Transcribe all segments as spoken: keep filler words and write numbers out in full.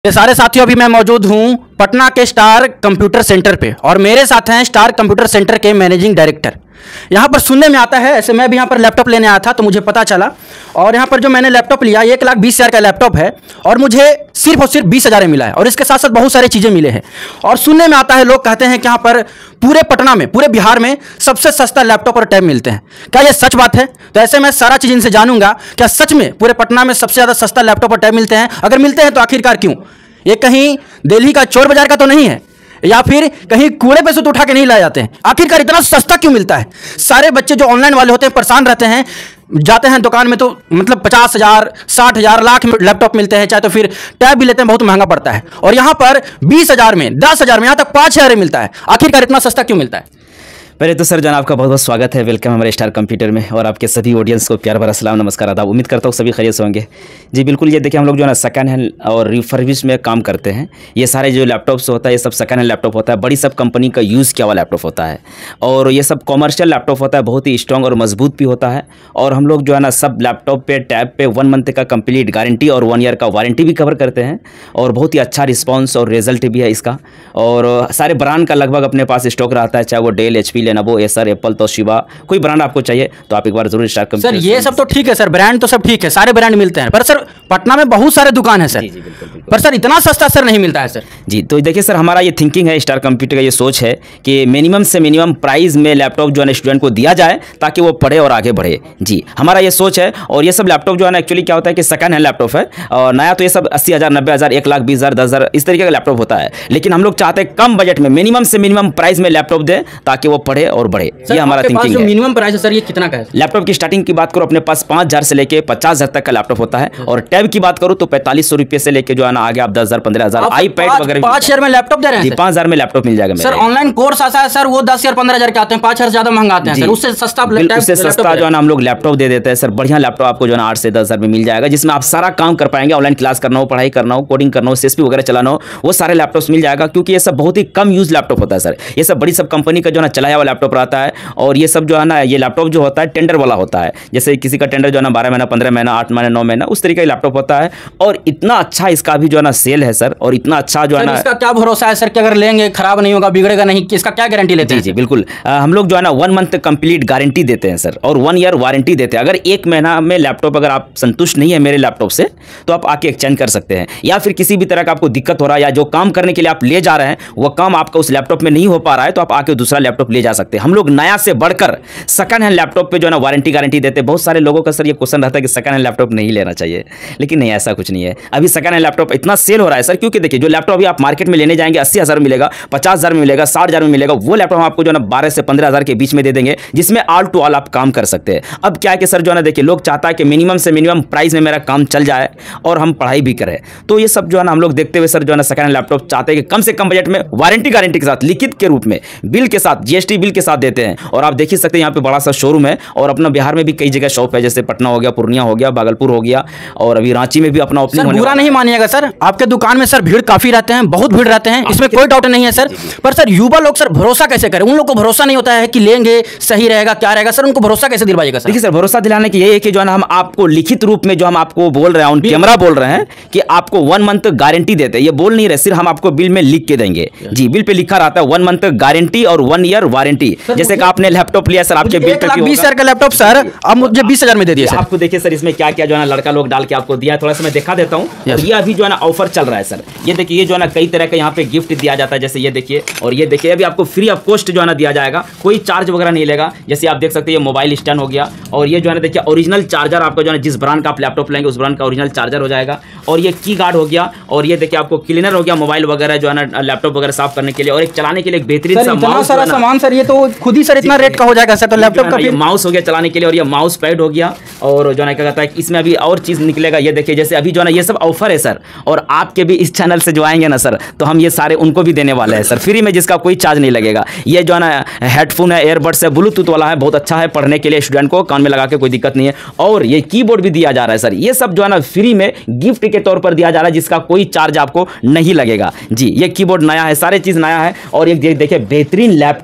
ये सारे साथियों, अभी मैं मौजूद हूं पटना के स्टार कंप्यूटर सेंटर पे और मेरे साथ हैं स्टार कंप्यूटर सेंटर के मैनेजिंग डायरेक्टर। यहाँ पर सुनने में आता है, ऐसे मैं भी यहाँ पर लैपटॉप लेने आया था तो मुझे पता चला, और यहाँ पर जो मैंने लैपटॉप लिया एक लाख बीस हज़ार का लैपटॉप है और मुझे सिर्फ और सिर्फ बीस हज़ार में मिला है और इसके साथ साथ बहुत सारी चीज़ें मिले हैं। और सुनने में आता है, लोग कहते हैं कि यहाँ पर पूरे पटना में, पूरे बिहार में सबसे सस्ता लैपटॉप और टैब मिलते हैं। क्या ये सच बात है? तो ऐसे मैं सारा चीज़ इनसे जानूंगा, क्या सच में पूरे पटना में सबसे ज़्यादा सस्ता लैपटॉप और टैब मिलते हैं? अगर मिलते हैं तो आखिरकार क्यों? ये कहीं दिल्ली का चोर बाजार का तो नहीं है, या फिर कहीं कूड़े पे से तो उठा के नहीं लाए जाते हैं? आखिरकार इतना सस्ता क्यों मिलता है? सारे बच्चे जो ऑनलाइन वाले होते हैं परेशान रहते हैं, जाते हैं दुकान में तो मतलब पचास हजार साठ हजार लाख में लैपटॉप मिलते हैं, चाहे तो फिर टैब भी लेते हैं, बहुत महंगा पड़ता है। और यहाँ पर बीस हजार में, दस हजार में, यहाँ तक पाँच हजार में मिलता है। आखिरकार इतना सस्ता क्यों मिलता है? पहले तो सर जान आपका बहुत बहुत स्वागत है, वेलकम हमारे स्टार कंप्यूटर में, और आपके सभी ऑडियंस को प्यार भरा सलाम, नमस्कार, आदाब। उम्मीद करता हूँ सभी खैरियत से होंगे। जी बिल्कुल, ये देखिए हम लोग जो है ना सेकंड हैंड और रिफर्बिश में काम करते हैं। ये सारे जो लैपटॉप्स होता है ये सब सेकंड हैंड लैपटॉप होता है, बड़ी सब कंपनी का यूज़ किया हुआ लैपटॉप होता है, और ये सब कॉमर्शियल लैपटॉप होता है, बहुत ही स्ट्रॉन्ग और मजबूत भी होता है। और हम लोग जो है ना सब लैपटॉप पे टैब पे वन मंथ का कंप्लीट गारंटी और वन ईयर का वारंटी भी कवर करते हैं, और बहुत ही अच्छा रिस्पॉन्स और रिजल्ट भी है इसका। और सारे ब्रांड का लगभग अपने पास स्टॉक रहता है, चाहे वो Dell, H P, Lenovo, Acer, Apple, तो शिवा, कोई ब्रांड आपको चाहिए तो आप एक बार जरूर स्टार कंप्यूटर। सर ये सब तो ठीक है सर, ब्रांड तो सब ठीक है, सारे ब्रांड मिलते हैं, पर सर पटना में बहुत सारे दुकान है सर। जी जी बिल्कुल बिल्कुल। पर सर इतना सस्ता सर नहीं मिलता है सर। जी तो देखिए सर, हमारा ये थिंकिंग है, स्टार कंप्यूटर का ये सोच है कि मिनिमम से मिनिमम प्राइस में लैपटॉप जो है स्टूडेंट को दिया जाए ताकि वो पढ़े और आगे बढ़े। जी हमारा ये सोच है। और ये सब लैपटॉप जो है ना एक्चुअली क्या होता है कि सेकंड हैंड लैपटॉप है, और नया तो ये सब अस्सी हज़ार, नब्बे हज़ार, एक लाख बीस हज़ार, दस हज़ार इस तरीके का लैपटॉप होता है। लेकिन हम लोग चाहते हैं कम बजट में मिनिमम से मिनिमम प्राइस में लैपटॉप दे ताकि वो पढ़े और बढ़े। ये हमारा थिंकिंग है। मिनिमम प्राइस है सर, ये कितना का है? लैपटॉप की स्टार्टिंग की बात करो, अपने पास पाँच हज़ार से लेके पचास हज़ार तक का लैपटॉप होता है, और टैब की बात करो तो पैंतालीस सौ रुपये से लेके जो है ना आगे आप दस हज़ार, पंद्रह हज़ार, आईपैड वगैरह पाँच हज़ार में लैपटॉप दे रहे हैं। जी पाँच हज़ार में लैपटॉप मिल जाएगा सर। ऑनलाइन कोर्स आता है सर, वो दस हज़ार पंद्रह हज़ार के आते हैं, पाँच हज़ार ज्यादा महंगा आते हैं सर, उससे सस्ता उससे सस्ता जो है ना हम लोग लैपटॉप दे देते हैं सर। बढ़िया लैपटॉप आपको जो है ना आठ से दस हज़ार में मिल जाएगा, जिसमें आप सारा काम कर पाएंगे। ऑनलाइन क्लास करना हो, पढ़ाई करना हो, कोडिंग करना हो, सीएसपी वगैरह चलाना हो, वो सारे लैपटॉप्स मिल जाएगा, क्योंकि ये सब बहुत ही कम यूज लैपटॉप होता है सर। ये सब बड़ी सब कंपनी का जो है ना चलाया हुआ लैपटॉप रहता है, और ये सब जो है ना ये लैपटॉप जो होता है टेंडर वाला होता है, जैसे किसी का टेंडर जो है ना बारह महीना, पंद्रह महीना, आठ महीना, नौ महीना, उस तरीके का लैपटॉप होता है। और इतना अच्छा इसका भी जो है ना सेल है सर, और इतना अच्छा जो है ना, इसका क्या भरोसा है सर कि अगर लेंगे खराब नहीं होगा, बिगड़ेगा नहीं, इसका क्या गारंटी लेते हैं? जी जी बिल्कुल, आ, हम लोग जो है ना वन मंथ कंप्लीट गारंटी देते हैं सर, और वन ईयर वारंटी देते हैं। अगर एक महीना में लैपटॉप अगर आप संतुष्ट नहीं है मेरे लैपटॉप से तो आप आके एक्सचेंज कर सकते हैं, या फिर किसी भी तरह का आपको दिक्कत हो रहा है, या जो काम करने के लिए आप ले जा रहे हैं वो काम आपका उस लैपटॉप में नहीं हो पा रहा है, तो आप आके दूसरा लैपटॉप ले जा सकते हैं। हम लोग नया से बढ़कर सेकंड हैंड लैपटॉप पे जो है ना वारंटी गारंटी देते हैं। बहुत सारे लोगों का सर ये क्वेश्चन रहता है कि सेकंड हैंड लैपटॉप नहीं लेना चाहिए, लेकिन नहीं, ऐसा कुछ नहीं है। अभी सेकंड हैंड लैपटॉप इतना सेल हो रहा है सर, क्योंकि देखिए जो लैपटॉप अभी आप मार्केट में लेने जाएंगे अस्सी हज़ार में मिलेगा, पचास हज़ार में मिलेगा, साठ हज़ार में मिलेगा, वो लैपटॉप हम आपको जो है ना बारह से पंद्रह हज़ार के बीच में दे देंगे, जिसमें ऑल टू ऑल आप काम कर सकते हैं। अब क्या है कि सर जो है ना देखिए लोग चाहता है कि मिनिमम से मिनिमम प्राइस में मेरा काम चल जाए और हम पढ़ाई भी करें, तो ये सब जो है ना हम लोग देखते हुए सर जो है ना सेकंड हैंड लैपटॉप चाहते हैं कि कम से कम बजट में वारंटी गारंटी के साथ, लिखित के रूप में, बिल के साथ, जीएसटी बिल के साथ देते हैं। और आप देख ही सकते हैं यहाँ पे बड़ा सा शोरूम है, और अपना बिहार में भी कई जगह शॉप है, जैसे पटना हो गया, पूर्णिया हो गया, भागलपुर हो गया, और अभी रांची में भी अपना ओपनिंग होने। बुरा नहीं मानिएगा सर, आपके दुकान में सर भीड़ काफी रहते हैं, बहुत भीड़ रहते हैं, इसमें कोई डाउट नहीं है सर। पर सर युवा लोग सर भरोसा कैसे करें? उन लोग को भरोसा नहीं होता है कि लेंगे सही रहेगा, क्या रहेगा सर, उनको भरोसा कैसे दिलवाइएगा सर? देखिए सर, भरोसा दिलाने की यही है कि जो है ना हम आपको लिखित रूप में जो हम आपको बोल रहे हैं, ऑन कैमरा बोल रहे हैं कि आपको वन मंथ गारंटी देते हैं। ये बोल नहीं रहे, सिर्फ हम आपको बिल में लिख के देंगे। जी बिल पे लिखा रहता है वन मंथ गारंटी और वन ईयर वारंटी। जैसे कि आपने लैपटॉप लिया सर, आपके बिल पे बीस हजार का लैपटॉप सर अब मुझे बीस हजार में दे दिया सर। आपको देखिए सर इसमें क्या क्या जो है ना लड़का लोग डाल के आपको दिया है, थोड़ा सा मैं दिखा देता हूँ। ये अभी जो है ना ऑफर चल रहा है सर, ये देखिए, ये जो है ना कई तरह का यहाँ पे गिफ्ट दिया जाता है, जैसे ये देखिए, और ये देखिए अभी आपको फ्री ऑफ कॉस्ट जो है ना दिया जाएगा, कोई चार्ज वगैरह नहीं लेगा। जैसे आप देख सकते हैं ये मोबाइल स्टैंड हो गया, और ये जो है ना देखिए ओरिजिनल चार्जर आपका जो है जिस ब्रांड का आप लैपटॉप लेंगे उस ब्रांड का ओरिजिनल चार्जर हो जाएगा, और ये की गार्ड हो गया, और ये देखिए आपको क्लीनर हो गया, मोबाइल वगैरह जो है ना लैपटॉप वगैरह साफ करने के लिए, और एक चलाने के लिए एक बेहतरीन सा माउस सारा सामान सर, ये तो खुद ही सर इतना रेट का हो जाएगा सर। तो लैपटॉप का ये माउस हो गया चलाने के लिए, और ये माउस पैड हो गया, और जो है क्या कहता है इसमें अभी और चीज निकलेगा। ये देखिए जैसे अभी जो है ना ये सब ऑफर है सर, और आपके भी इस चैनल से जो आएंगे ना सर, तो हम ये सारे उनको भी देने वाले हैं सर फ्री में, जिसका कोई चार्ज नहीं लगेगा। ये जो है ना हेडफोन है, एयरबड्स है, ब्लूटूथ वाला है, बहुत अच्छा है पढ़ने के लिए, स्टूडेंट को कान में लगा के कोई दिक्कत नहीं है। और ये कीबोर्ड भी दिया जा रहा है सर, ये सब जो है ना फ्री में गिफ्ट के तौर पर दिया जा रहा है, जिसका कोई चार्ज आपको नहीं लगेगा। जी ये कीबोर्ड नया है, सारे चीज नया है, और एक देखिए बेहतरीन लैपटॉप जो है ना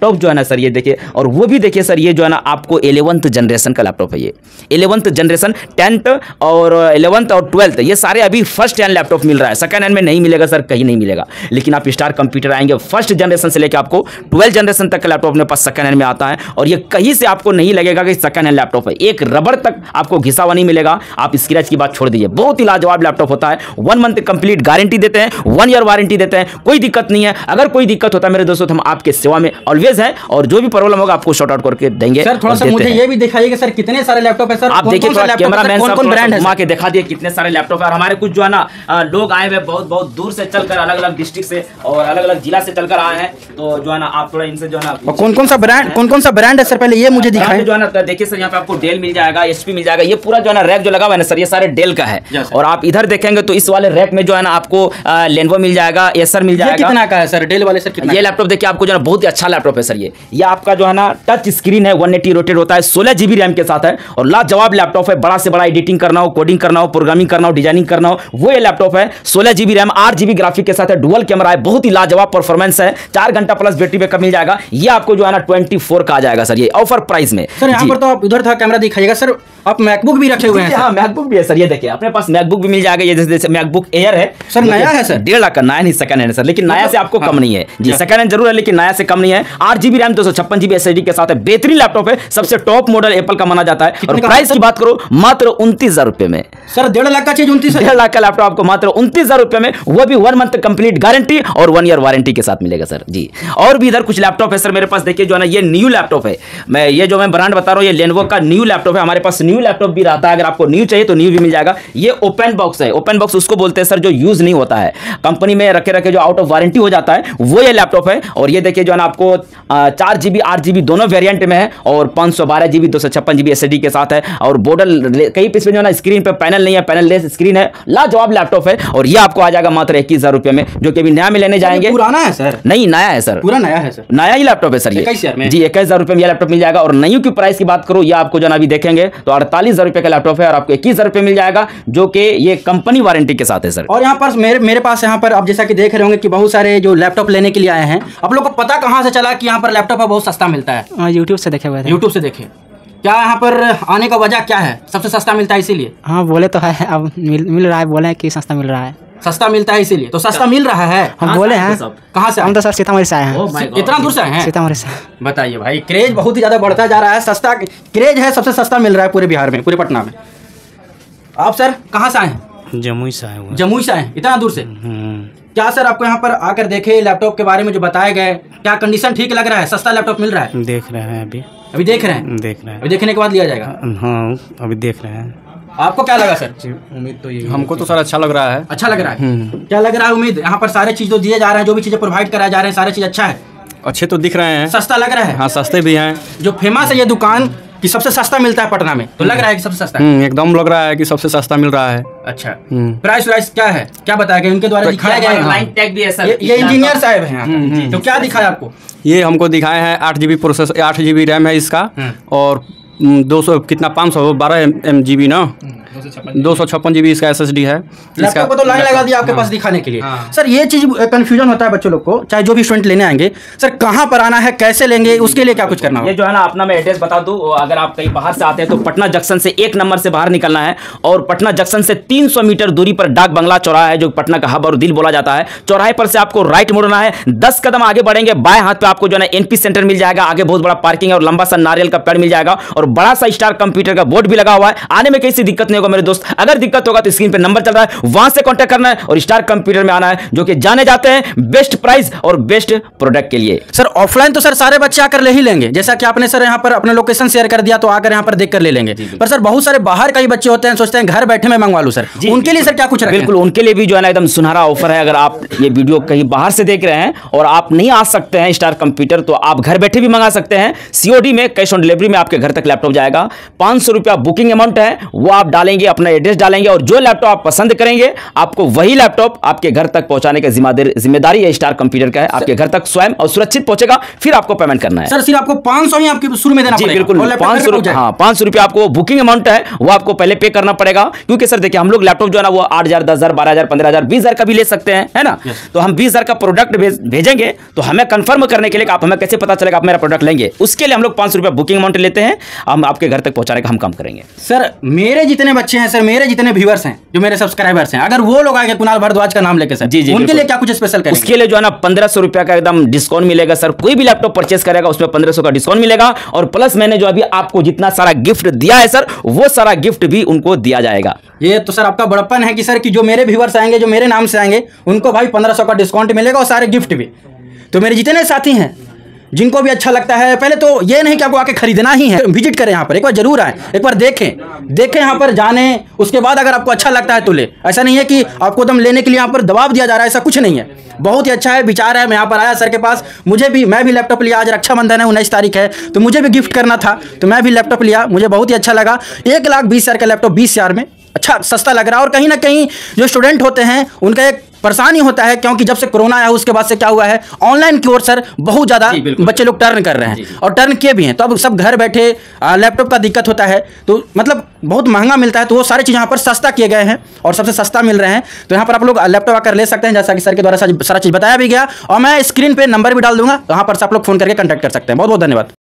सर, ये देखिए। और वो भी देखिए सर, ये जो है ना आपको इलेवंथ जनरेशन का लैपटॉप है। ये इलेवंथ जनरेशन, टेंथ और इलेवंथ और ट्वेल्थ, ये सारे अभी फर्स्ट हैंड लैपटॉप मिल रहा है। सेकंड हैंड में नहीं मिलेगा सर, कहीं नहीं मिलेगा। लेकिन आप स्टार कंप्यूटर आएंगे, फर्स्ट जनरेशन से लेकर आपको ट्वेल्थ जनरेशन तक का लैपटॉप अपने पास सेकंड हैंड में आता है। और ये कहीं से आपको नहीं लगेगा कि सेकंड हैंड लैपटॉप है। एक रबड़ तक आपको घिसा हुआ नहीं मिलेगा। आप स्क्रैच की बात छोड़ दीजिए, बहुत ही लाजवाब लैपटॉप होता है। वन मंथ कंप्लीट गारंटी देते हैं, वन ईयर वारंटी देते हैं, कोई दिक्कत नहीं है। अगर कोई दिक्कत होता है मेरे दोस्तों, तो हम आपके सेवा में ऑलवेज हैं, और जो भी प्रॉब्लम होगा आपको शॉर्ट आउट करके देंगे। सर थोड़ा सा मुझे ये भी दिखाइए कि सर कितने सारे लैपटॉप है सर, आप देखिए, कैमरामैन साहब कौन ब्रांड है, घुमा के दिखा दिए कितने सारे लैपटॉप है। और हमारे कुछ जो है ना लोग आए हुए बहुत बहुत दूर से चलकर, अलग अलग डिस्ट्रिक्ट से और अलग अलग जिला से चलकर आए हैं। तो जो है ना आप थोड़ा इनसे जो है ना, कौन कौन सा ब्रांड कौन कौन सा ब्रांड है सर, पहले ये मुझे दिखाएं। जो है ना देखिए सर, यहाँ पे आपको डेल मिल जाएगा, एचपी मिल जाएगा। ये पूरा जो है ना रैक जो लगा हुआ है ना सर, ये सारे डेल का है। और आप इधर देखेंगे तो इस वाले रैक में जो है ना आपको लेनोवो मिल जाएगा, एसर मिल जाएगा। कितना का है सर डेल वाले सर, कितना? ये लैपटॉप देखिए आपको जो है बहुत ही अच्छा लैपटॉप है सर। ये ये आपका जो है ना टच स्क्रीन है, वन एटी रोटेट होता है, सोलह जीबी रैम के साथ है। और लाजवाब लैपटॉप है, बड़ा से बड़ा एडिटिंग करना हो, कोडिंग करना हो, प्रोग्रामिंग करना हो, डिजाइनिंग करना हो, वो ये लैपटॉप है। सोलह जीबी रैम, आठ जीबी ग्राफिक के साथ है, डुअल कैमरा है, बहुत ही लाजवाब परफॉर्मेंस है। चार घंटा प्लस बैटरी बैकअप मिल जाएगा। ये आपको जो है ना ट्वेंटी फोर का आ जाएगा सर, ये ऑफर प्राइस में। सर यहाँ पर तो आप उधर था कैमरा दिखाइएगा सर, आप मैकबुक भी रखे हुए हैं। हाँ मैकबुक भी है सर, ये देखिए अपने पास मैकबुक भी मिल जाएगा। ये जैसे मैकबुक एयर है सर, नया है सर, डेढ़ लाख का नया नहीं, सेकंड हैंड सर। लेकिन नया से आपको कम नहीं है जी, सेकंड हैंड जरूर है लेकिन नया से कम नहीं है। आठ जीबी रैम, दो सौ छप्पन जीबी एसएसडी के साथ है, बेहतरीन लैपटॉप है, सबसे टॉप मॉडल एप्पल का माना जाता है। और प्राइस की बात करो मात्र उनतीस हजार रुपए में सर, डेढ़ लाख का चीज उनतीस डेढ़ लाख का लैपटॉप आपको मात्र उनतीस हजार रुपए में, वो भी वन मंथ कंप्लीट गारंटी और वन ईयर वारंटी के साथ मिलेगा सर जी। और भी इधर कुछ लैपटॉप है सर मेरे पास, देखिए जो है ना ये न्यू लैपटॉप है। मैं ये जो मैं ब्रांड बता रहा हूँ, ये लेनोवो का न्यू लैपटॉप है। हमारे पास न्यू लैपटॉप भी रहता है, अगर आपको न्यू चाहिए तो न्यू भी मिल जाएगा। ये ओपन बॉक्स है, ओपन बॉक्स उसको बोलते हैं सर जो यूज नहीं होता है, कंपनी में रखे रखे जो आउट ऑफ वारंटी हो जाता है, वो ये लैपटॉप है। और ये देखिए जो है ना आपको चार जीबी आठ जीबी दोनों वेरिएंट में है, और पाँच सौ बारह जीबी दो सौ छप्पन जीबी एसएसडी के साथ है। और बॉर्डर कई पीस में जो है ना स्क्रीन पे पैनल नहीं है, पैनल लेस स्क्रीन है, लाजवाब लैपटॉप है। और ये आपको आ जाएगा मात्र इक्कीस हजार रुपए में, जो कि अभी नया में लेने जाएंगे। पुराना है सर? नहीं नया है सर, पूरा नया है सर, नया ही लैपटॉप है सर ये जी। इक्कीस हजार रुपए में ये लैपटॉप मिल जाएगा। और नई की प्राइस की बात करो, ये आपको जो ना अभी देखेंगे तो अड़तालीस हजार रुपए का लैपटॉप है, और आपको इक्कीस हजार रुपए मिल जाएगा, जो कि ये कंपनी वारंटी के साथ है सर। और यहाँ पर मेरे मेरे पास यहाँ पर आप जैसा कि देख रहे होंगे कि बहुत सारे जो लैपटॉप लेने के लिए आए हैं, आप लोग को पता कहाँ से चला कि यहाँ पर लैपटॉप बहुत सस्ता मिलता है? यूट्यूब से देखे हुए थे। यूट्यूब से देखे। क्या यहाँ पर आने का वजह क्या है? सबसे सस्ता मिलता है इसीलिए? हाँ बोले तो है, अब मिल, मिल रहा है, बोले कि सस्ता मिल रहा है। सस्ता मिलता है इसीलिए तो सस्ता मिल रहा है। हम बोले हैं। कहाँ से? हम तो सर सीतामढ़ी से आए हैं। इतना दूर से आए हैं? सीतामढ़ी से। बताइए भाई, क्रेज बहुत ही ज्यादा बढ़ता जा रहा है, सस्ता क्रेज है, सबसे सस्ता मिल रहा है पूरे बिहार में, पूरे पटना में। आप सर कहाँ से आए हैं? जमुई से आए हुए। जमुई से आए, इतना दूर से? क्या सर आपको यहाँ पर आकर देखे लैपटॉप के बारे में जो बताए गए, क्या कंडीशन ठीक लग रहा है? सस्ता लैपटॉप मिल रहा है? देख रहे हैं अभी अभी देख रहे हैं देख रहे हैं अभी देखने के बाद लिया जाएगा? हाँ अभी देख रहे हैं। आपको क्या लगा सर? उम्मीद तो ये हमको तो सर अच्छा लग रहा है। अच्छा लग रहा है? क्या लग रहा है? उम्मीद यहाँ पर सारे चीज जो दिए जा रहे हैं, जो भी चीजें प्रोवाइड कराए जा रहे हैं, सारे चीज अच्छा है, अच्छे तो दिख रहे हैं। सस्ता लग रहा है? हाँ सस्ते भी हैं। जो फेमस है ये दुकान कि सबसे सस्ता मिलता है पटना में, तो लग रहा है कि सबसे सस्ता है? एकदम लग रहा है कि सबसे सस्ता मिल रहा है। अच्छा, प्राइस वाइस क्या है, क्या बताया गया उनके द्वारा दिखाया गया है? लाइन टैग भी है सर, ये इंजीनियर साहब हैं यहाँ, तो क्या दिखाया आपको? ये हमको दिखाए हैं आठ जीबी प्रोसेस, आठ जीबी रैम है इसका, और दो सौ कितना पाँच सौ बारह एम जी बी ना, दो सौ छप्पन जी बी इसका एस एस डी है। लैपटॉप को तो लाइन लगा दिया आपके पास दिखाने के लिए। हाँ। सर ये चीज़ कन्फ्यूजन होता है बच्चों लोग को, चाहे जो भी स्टूडेंट लेने आएंगे, सर कहाँ पर आना है, कैसे लेंगे, उसके लिए क्या कुछ करना होगा? ये जो है ना अपना मैं एड्रेस बता दूं, अगर आप कहीं बाहर से आते हैं तो पटना जंक्शन से एक नंबर से बाहर निकलना है, और पटना जंक्शन से तीन सौ मीटर दूरी पर डाक बंगला चौराहा है, जो पटना का हब और दिल बोला जाता है। चौराहे पर से आपको राइट मुड़ना है, दस कदम आगे बढ़ेंगे, बाएं हाथ पे आपको जो है एनपी सेंटर मिल जाएगा, आगे बहुत बड़ा पार्किंग है और लंबा सा नारियल का पेड़ मिल जाएगा, और बड़ा सा स्टार कंप्यूटर का बोर्ड भी लगा हुआ है। आने में किसी दिक्कत नहीं होगा मेरे दोस्त, अगर दिक्कत होगा तो स्क्रीन पे नंबर चल रहा है, वहां से कांटेक्ट करना है और स्टार कंप्यूटर में आना है, जो कि जाने जाते हैं बेस्ट प्राइस और बेस्ट प्रोडक्ट के लिए। सर ऑफलाइन तो सर सारे बच्चे आकर ले ही लेंगे, जैसा कि आपने सर यहाँ पर अपना लोकेशन शेयर कर दिया, तो आकर यहाँ पर देख कर ले लेंगे। पर सर बहुत सारे बाहर कई बच्चे होते हैं, सोचते हैं घर बैठे मैं मंगवा लूं सर, उनके लिए सर क्या कुछ? बिल्कुल उनके लिए भी जो है ना एकदम सुनहरा ऑफर है। अगर आप ये वीडियो कहीं बाहर से देख रहे हैं और आप नहीं आ सकते हैं स्टार कंप्यूटर, तो आप घर बैठे भी मंगा सकते हैं। सीओडी में कैश ऑन डिलीवरी में आपके घर तक लैपटॉप जाएगा। पाँच सौ रुपया बुकिंग अमाउंट है, वो आप डालेंगे डालेंगे, अपना एड्रेस डालेंगे और जो लैपटॉप आप पसंद करेंगे आपको वही लैपटॉप आपके घर तक पहुंचाने का जिम्मेदारी जिम्मेदारी है स्टार कंप्यूटर का है। आपके घर तक स्वयं और सुरक्षित पहुंचेगा, फिर आपको पेमेंट करना है। सर सिर्फ आपको पाँच सौ ही आपके शुरू में देना जी पड़ेगा? बिल्कुल, पाँच सौ रुपये, हाँ पाँच सौ रुपये आपको बुकिंग अमाउंट है वो आपको पहले पे करना पड़ेगा। क्योंकि सर देखिए हम लोग लैपटॉप जो है ना वो आठ हजार, दस हजार, बारह हजार, पंद्रह हजार, बीस हजार का भी ले सकते हैं, है ना। तो हम बीस हजार का प्रोडक्ट भेजेंगे तो हमें कंफर्म करने के लिए आप हमें कैसे पता चलेगा आप मेरा प्रोडक्ट लेंगे, उसके लिए हम लोग पाँच सौ रुपये बुकिंग अमाउंट लेते हैं। हम आपके घर तक पहुंचाने का हम काम करेंगे। सर मेरे जितने बच्चे हैं, सर मेरे जितने व्यूअर्स हैं, जो मेरे सब्सक्राइबर्स हैं, अगर वो लोग आएंगे कुणाल भारद्वाज का नाम लेके सर, जी जी उनके लिए क्या कुछ स्पेशल करेंगे? उसके लिए जो है ना पंद्रह सौ रुपया का एकदम डिस्काउंट मिलेगा सर। कोई भी लैपटॉप परचेस करेगा उसमें पंद्रह सौ का डिस्काउंट मिलेगा और प्लस मैंने जो अभी आपको जितना सारा गिफ्ट दिया है सर वो सारा गिफ्ट भी उनको दिया जाएगा। ये तो सर आपका बड़प्पन है कि सर कि जो मेरे व्यूअर्स आएंगे, जो मेरे नाम से आएंगे, उनको भाई पंद्रह सौ का डिस्काउंट मिलेगा और सारे गिफ्ट भी। तो मेरे जितने साथी हैं जिनको भी अच्छा लगता है, पहले तो ये नहीं कि आपको आके खरीदना ही है, विजिट करें यहाँ पर, एक बार जरूर आए, एक बार देखें देखें यहाँ पर जाने, उसके बाद अगर आपको अच्छा लगता है तो ले। ऐसा नहीं है कि आपको दम लेने के लिए यहाँ पर दबाव दिया जा रहा है, ऐसा कुछ नहीं है। बहुत ही अच्छा है, विचार है। मैं यहाँ पर आया सर के पास, मुझे भी मैं भी लैपटॉप लिया। आज रक्षाबंधन है, उन्नीस तारीख है, तो मुझे भी गिफ्ट करना था, तो मैं भी लैपटॉप लिया। मुझे बहुत ही अच्छा लगा। एक लाख बीस हज़ार का लैपटॉप बीस हज़ार में अच्छा सस्ता लग रहा है। और कहीं ना कहीं जो स्टूडेंट होते हैं उनका एक परेशानी होता है, क्योंकि जब से कोरोना आया उसके बाद से क्या हुआ है, ऑनलाइन की ओर सर बहुत ज़्यादा बच्चे लोग टर्न कर रहे हैं और टर्न किए भी हैं। तो अब सब घर बैठे लैपटॉप का दिक्कत होता है, तो मतलब बहुत महंगा मिलता है, तो वो सारी चीज़ यहाँ पर सस्ता किए गए हैं और सबसे सस्ता मिल रहे हैं। तो यहाँ पर आप लोग लैपटॉप आकर ले सकते हैं, जैसा कि सर के द्वारा सारा चीज़ बताया भी गया। और मैं स्क्रीन पर नंबर भी डाल दूंगा, वहाँ पर से आप लोग फोन करके कॉन्टैक्ट कर सकते हैं। बहुत बहुत धन्यवाद।